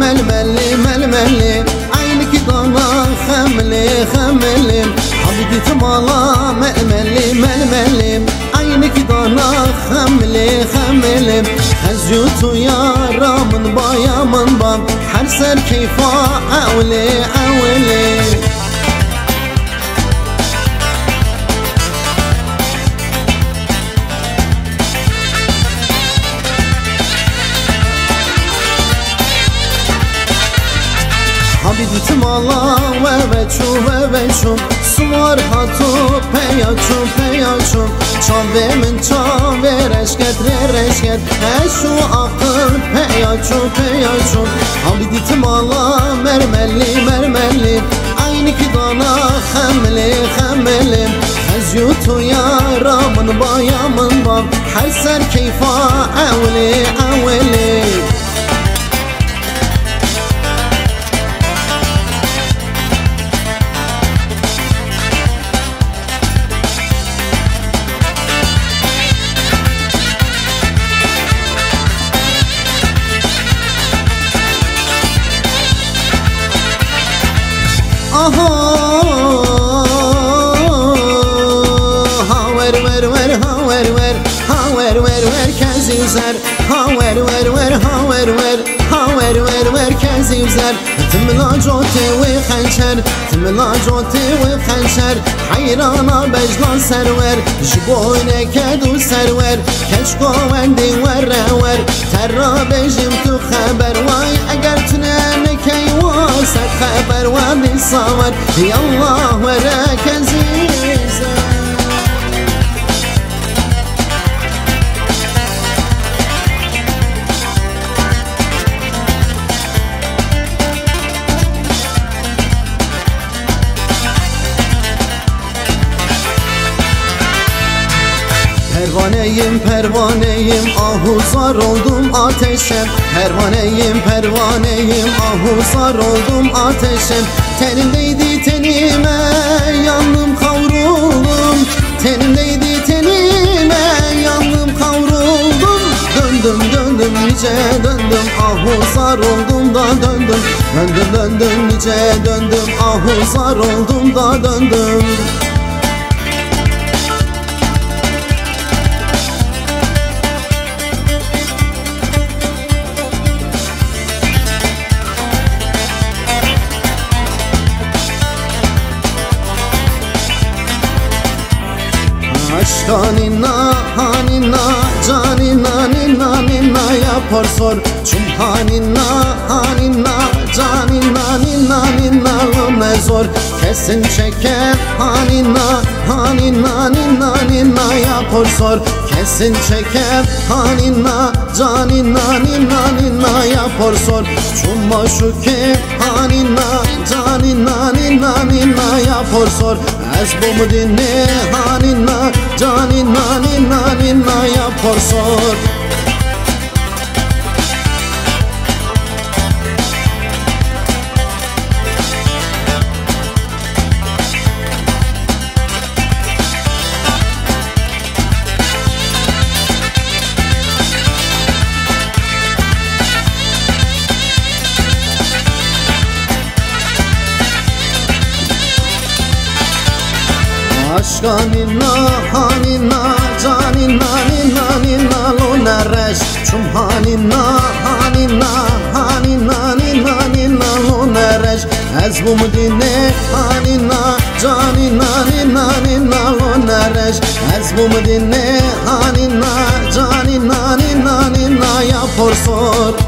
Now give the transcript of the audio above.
ململي ململي عينك ضنا خملي خملي حبيبي تمالا ململي ململي عينك ضنا خملي خملي هزيوتو يا رامن بايا من بام حرسر كيفا أولي أولي حبيبي تمالا وبچو سوار هاتو پیاچو پیاچو چاوه من چاوه رشکت رشکت هشو آقل پیاچو پیاچو حبيبي تمالا مرملی مرملی عينك دانا خملی خملی هزيوتو يا رامن بايا من باب حسر كيفا أولي أولي ور کسی زر ور کسی زر تملا جوتی و خنشر تملا جوتی و خنشر حیرانا بجلا سرور جبونه کدو سرور کشکو وندی ور ترا بجیم تو خبر وای اگر تنم کی واسه خبر وندی صور یالله ور کسی زر Pervaneyim pervaneyim ahuzar oldum ateşe Pervaneyim pervaneyim ahuzar oldum ateşe Tenindeydi tenime yandım kavruldum Tenindeydi tenime yandım kavruldum Döndüm döndüm nice döndüm ahuzar oldum da döndüm Döndüm döndüm nice döndüm ahuzar oldum da döndüm Aşkanina hanina canina nina nina yapar sor Çum hanina hanina canina nina nina ne zor Kesin çeker hanina hanina nina nina yapar sor Kesin çeker hanina canina nina nina yapar sor Çum maşuke hanina canina nina nina yapar sor Ez bu mu dinle hanina canina nina nina yapar sor Aşkanina hanina canina nina nina lona reş Çum hanina hanina hanina nina nina lona reş Ez bu mu dinle hanina canina nina nina lona reş Ez bu mu dinle hanina canina nina nina yapar sor